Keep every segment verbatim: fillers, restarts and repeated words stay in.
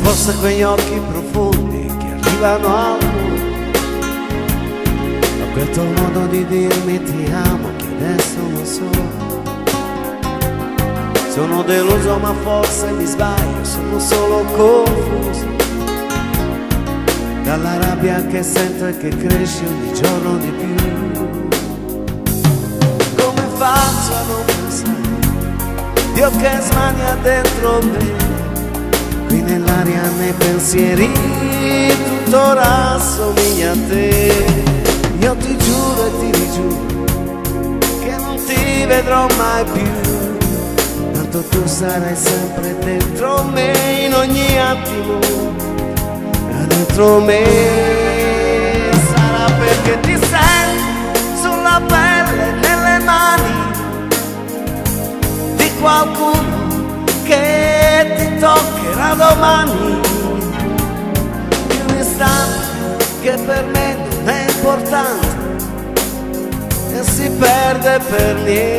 forse quegli occhi profondi che arrivano al cuore, o quel tuo modo di dirmi ti amo che adesso non so. Sono deluso ma forse mi sbaglio, sono solo confuso dalla rabbia che sento e che cresce ogni giorno di più. Come faccio a non pensare, Dio che smania dentro me, qui nell'aria nei pensieri tuttora assomiglia a te. Io ti giuro e ti rigiuro che non ti vedrò mai più, tanto tu sarai sempre dentro me in ogni attimo, dentro me. Sarà perché ti senti sulla pelle, nelle mani di qualcuno che ti toccherà domani, in un istante che per me non è importante e si perde per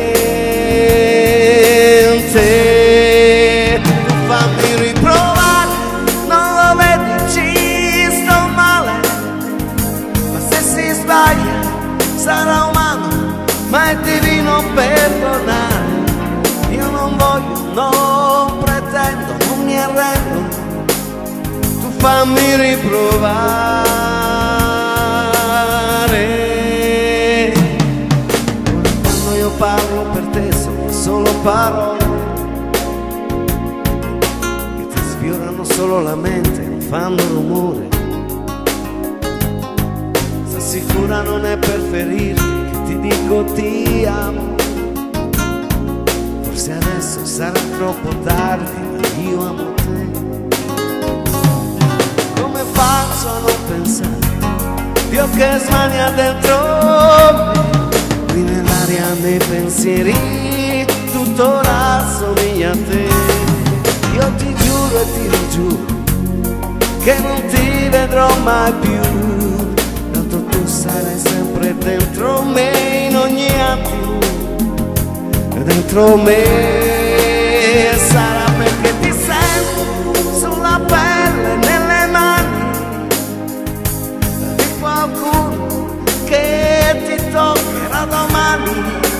niente. Tu fammi riprovare, non lo vedi, ci sto male, ma se si sbaglia sarà umano, ma è divino perdonare. Io non voglio, non pretendo, non mi arrendo, tu fammi riprovare. Quando io parlo per te sono solo parole che ti sfiorano solo la mente, non fanno rumore. S'assicura non è per ferirti che ti dico ti amo, forse adesso sarà troppo tardi ma io amo te. Come faccio a non pensare, Dio che smania dentro me, qui nell'aria nei pensieri tuttora assomiglia a te. Io ti giuro e ti rigiuro che non ti vedrò mai più, tanto tu sarai sempre dentro me in ogni attimo, dentro me. Sarà perché ti sento sulla pelle, nelle mani di qualcuno che ti toccherà domani,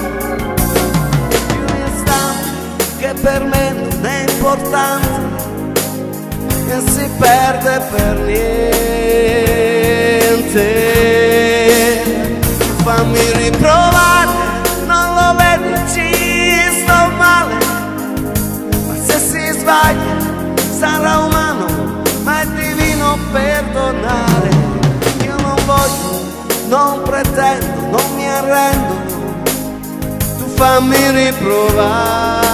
in un istante che per me non è importante e si perde per niente. Fammi riprovare, non lo vedi, ci sto male, ma se si sbaglia sarà umano, ma è divino perdonare. Io non voglio, non pretendo, non mi arrendo, tu fammi riprovare.